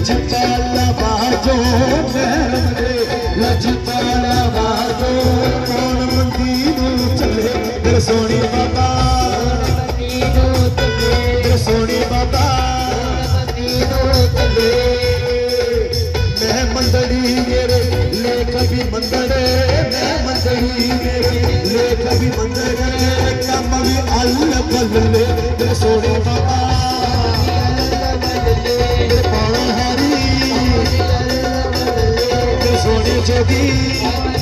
लजपाला बाजो लजपाला बाजो कौन मंदी चले तेरे सोनी बाबा तेरे सोनी बाबा मैं मंदड़ी मेरे ले कभी मंदड़े मैं मंदड़ी मेरे ले कभी मंदड़े कम भी अल्ल बल्ले तेरे सोनी बाबा तेरे पावन हारी तेरे सोनी जोगी